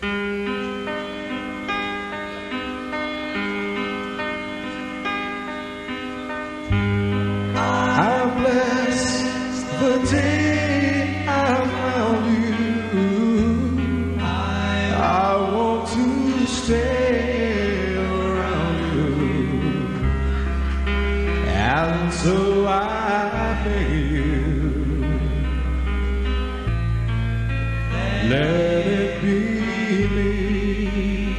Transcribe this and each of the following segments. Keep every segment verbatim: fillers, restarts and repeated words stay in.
I bless the day I found you. I want to stay around you, and so I beg you, let it be me.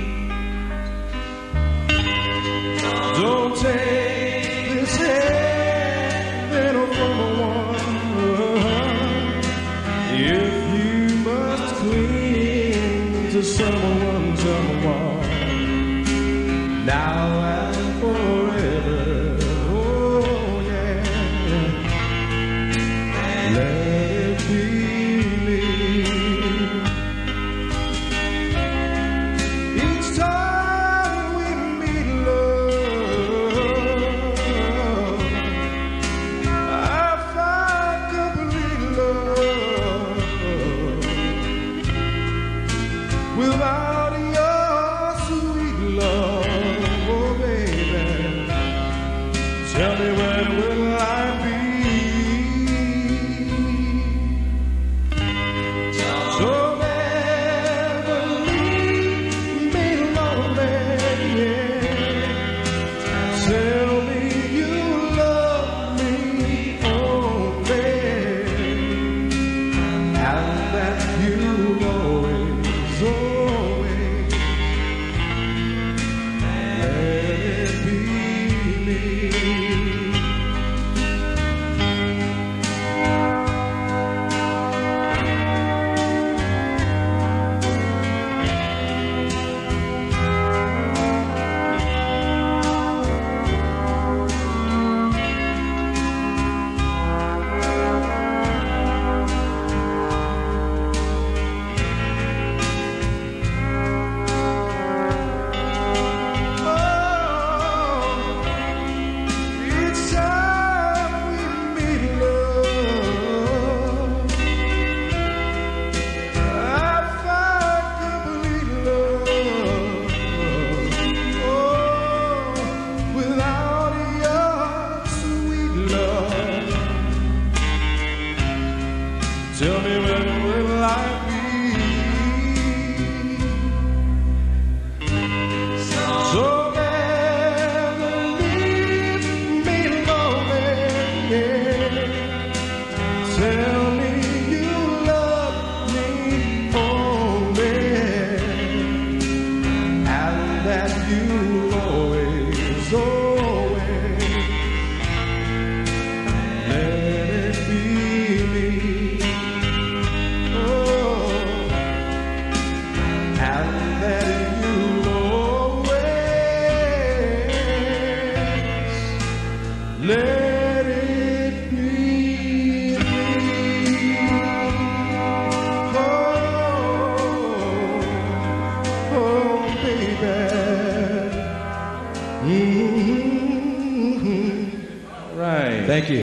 Don't take this hand from a woman if you must cling to someone, someone now and forever. Oh yeah, let it be me. Each time we meet, love, I find complete love. Without your sweet love, oh baby, tell me when will I be? So never leave me lonely, yeah. Tell me you love me only, and that you always, always let it be me. Tell me when will I be? So never leave me lonely, yeah. Tell me you love me only, and that you always, always let it be me. And that you always let it be me. Oh, oh, baby. Mm-hmm. All right. Thank you.